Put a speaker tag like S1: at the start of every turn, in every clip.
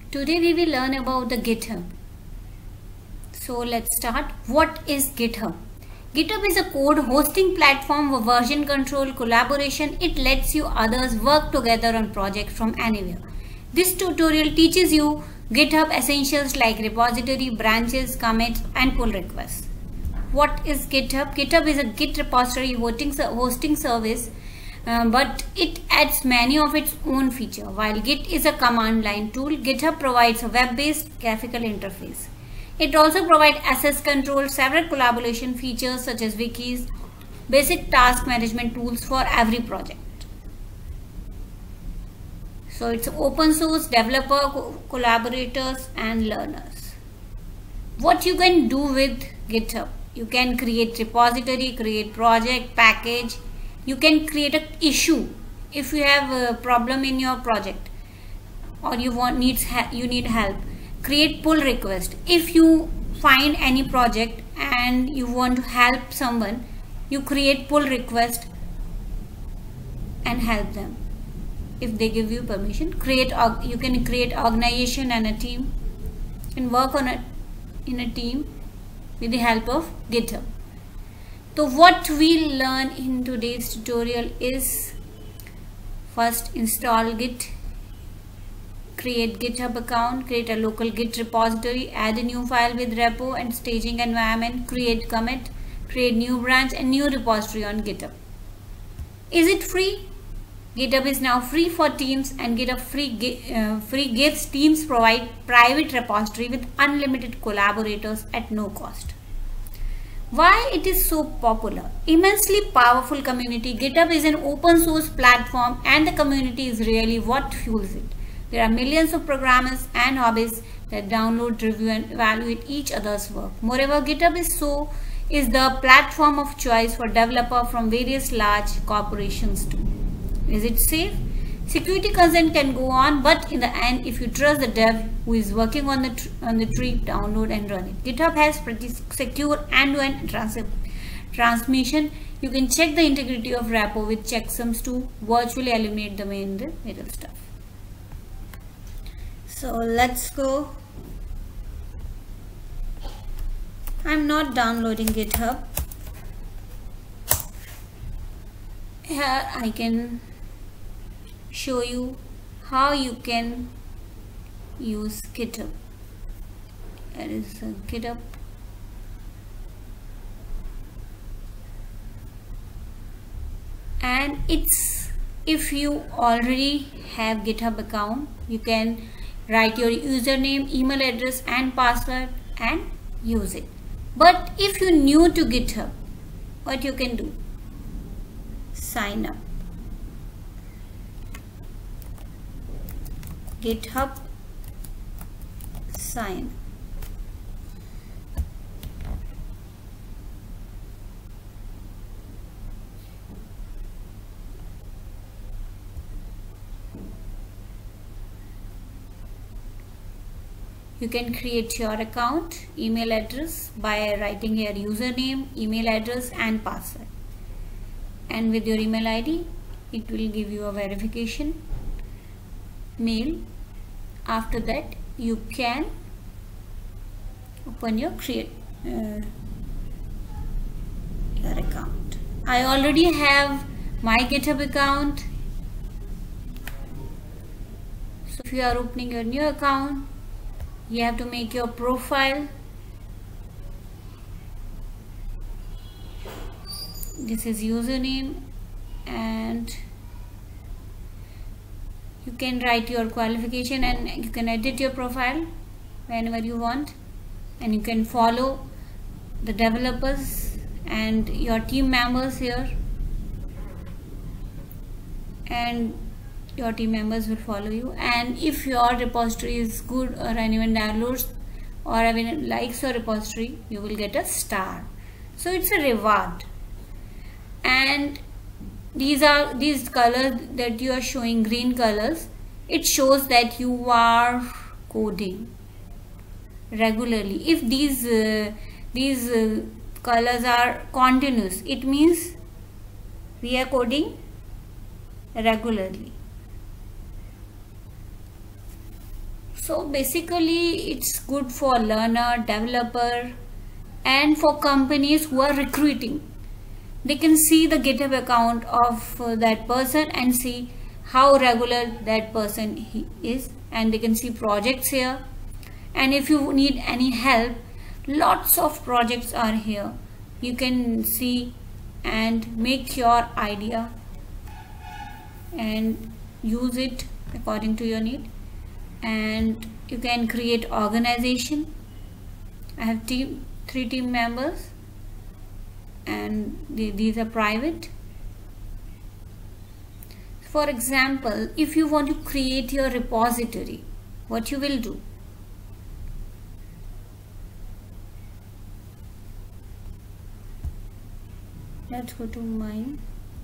S1: Today we will learn about the GitHub. So let's start. What is GitHub? GitHub is a code hosting platform for version control, collaboration. It lets you others work together on projects from anywhere. This tutorial teaches you GitHub essentials like repository, branches, commits, and pull requests. What is GitHub? GitHub is a Git repository hosting service, but it adds many of its own features. While Git is a command line tool, GitHub provides a web-based graphical interface. It also provides access control, several collaboration features such as wikis, basic task management tools for every project. So it's open source, developer, collaborators and learners. What you can do with GitHub? You can create repository, create project, package. You can create an issue if you have a problem in your project or you need help. Create pull request. If you find any project and you want to help someone, you create pull request and help them if they give you permission. You can create organization and a team and work on it in a team with the help of GitHub. So what we'll learn in today's tutorial is first install Git, create GitHub account, create a local Git repository, add a new file with repo and staging environment, create commit, create new branch and new repository on GitHub. Is it free? GitHub is now free for teams, and GitHub free gives teams provide private repository with unlimited collaborators at no cost. Why it is so popular? Immensely powerful community. GitHub is an open source platform and the community is really what fuels it. There are millions of programmers and hobbyists that download, review and evaluate each other's work. Moreover, GitHub is the platform of choice for developers from various large corporations too. Is it safe? Security concern can go on, but in the end, if you trust the dev who is working on the tree, download and run it. GitHub has pretty secure end-to-end transmission. You can check the integrity of repo with checksums to virtually eliminate the middle stuff. So let's go. I'm not downloading GitHub. Here I can show you how you can use GitHub. There is a GitHub. And if you already have GitHub account, you can write your username, email address and password and use it. But if you're new to GitHub, what you can do? Sign up. GitHub sign. You can create your account, email address by writing your username, email address and password. And with your email ID, it will give you a verification mail. After that, you can open your account. I already have my GitHub account. So if you are opening your new account, you have to make your profile. This is username and you can write your qualification and you can edit your profile whenever you want, and you can follow the developers and your team members here, and your team members will follow you. And if your repository is good or anyone downloads or anyone likes your repository, you will get a star. So it's a reward. And these colors that you are showing, green colors, it shows that you are coding regularly. If these colors are continuous, it means we are coding regularly. So basically it's good for learner, developer, and for companies who are recruiting. They can see the GitHub account of that person and see how regular that person he is, and they can see projects here. And if you need any help, lots of projects are here. You can see and make your idea and use it according to your need. And you can create organization. I have 3 team members, and these are private. For example, if you want to create your repository, what you will do? Let's go to mine.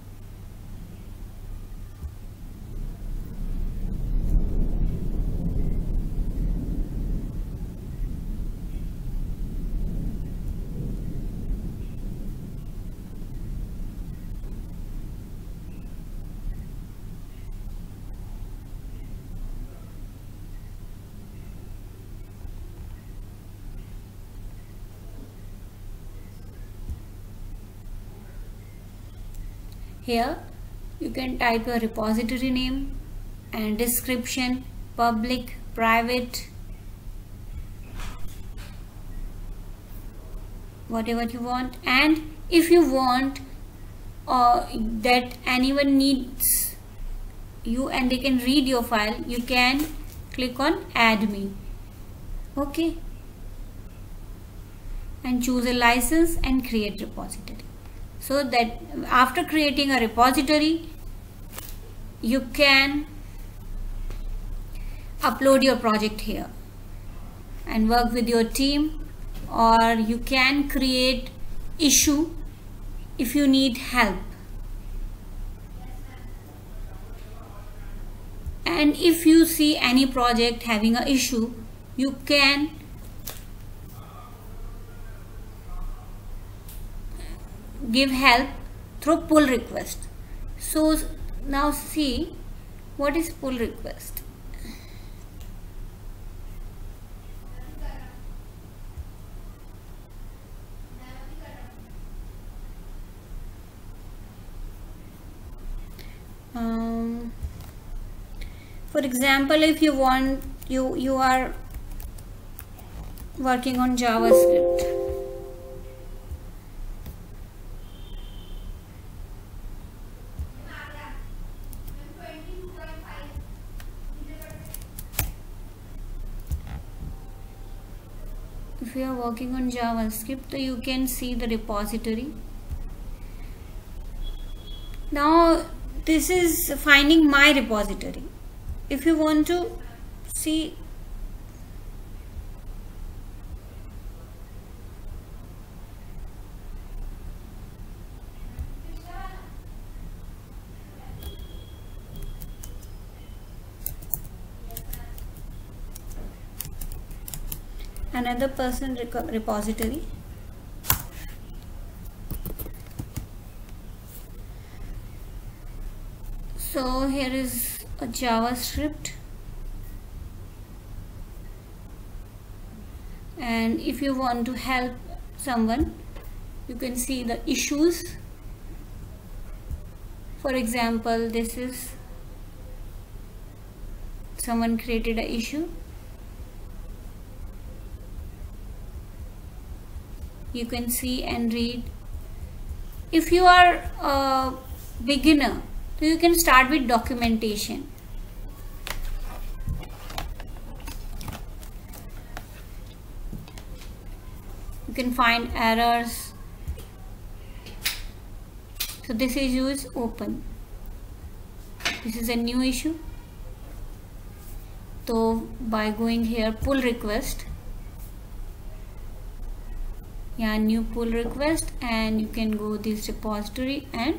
S1: Here you can type your repository name and description, public, private, whatever you want. And if you want that anyone needs you and they can read your file, you can click on add me. Okay, and choose a license and create repository. So that after creating a repository, you can upload your project here and work with your team, or you can create issue if you need help. And if you see any project having an issue, you can give help through pull request. So now see what is pull request. For example, if you want you are working on JavaScript. If you are working on JavaScript, you can see the repository. Now this is finding my repository. If you want to see another person repository, so here is a JavaScript, and if you want to help someone, you can see the issues. For example, this is someone created an issue. You can see and read. If you are a beginner, so you can start with documentation. You can find errors. So this issue is open. This is a new issue. So by going here, pull request, new pull request, and you can go this repository and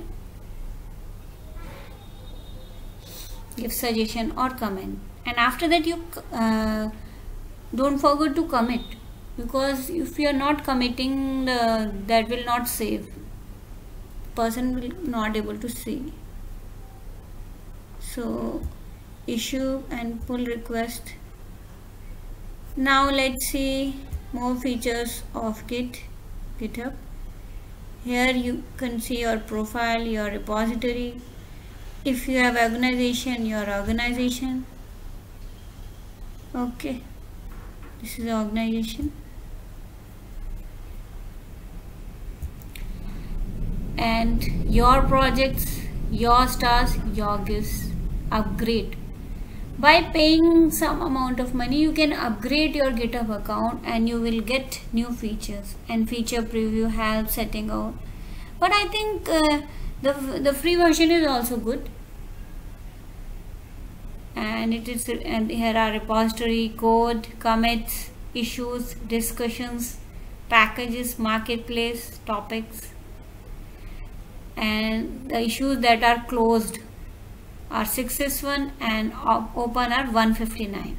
S1: give suggestion or comment. And after that, you don't forget to commit, because if you are not committing, that will not save. Person will not able to see. So issue and pull request, Now let's see more features of GitHub. Here you can see your profile, your repository. If you have organization, your organization. Okay, this is the organization. And your projects, your stars, your gifts. Upgrade. By paying some amount of money, you can upgrade your GitHub account and you will get new features, and feature preview help setting out. But I think the free version is also good. And here are repository, code, commits, issues, discussions, packages, marketplace, topics. And the issues that are closed are 661 and open are 159.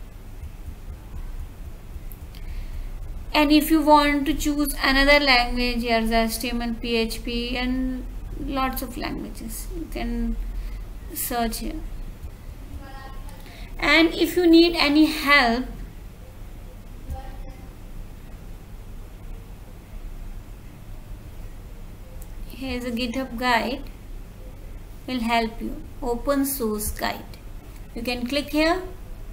S1: And if you want to choose another language, here's HTML, PHP and lots of languages. You can search here. And if you need any help, here's a GitHub guide, will help you. Open source guide. You can click here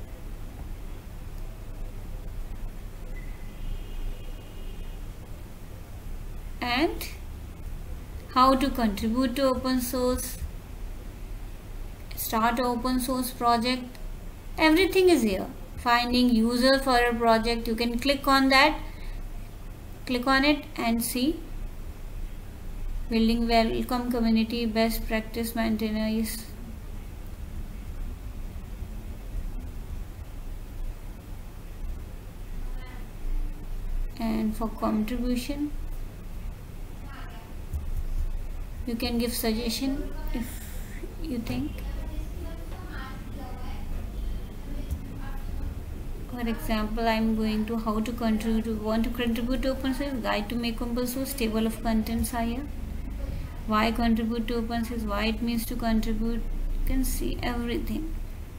S1: and how to contribute to open source, start an open source project. Everything is here. Finding user for a project, you can click on that, click on it and see. Building welcome community, best practice maintainers. And for contribution, you can give suggestion if you think. For example, I am going to how to contribute. Want to contribute to open source? Guide to make open source. Table of contents are here. Why contribute to open source? Why it means to contribute? You can see everything.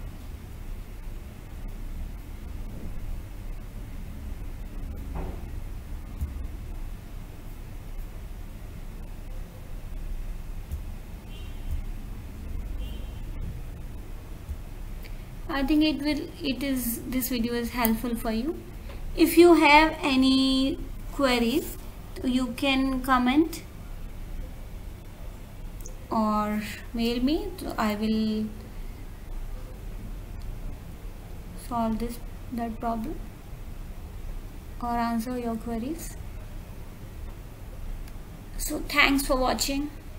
S1: I think this video is helpful for you. If you have any queries, you can comment or mail me, so I will solve that problem or answer your queries. So thanks for watching.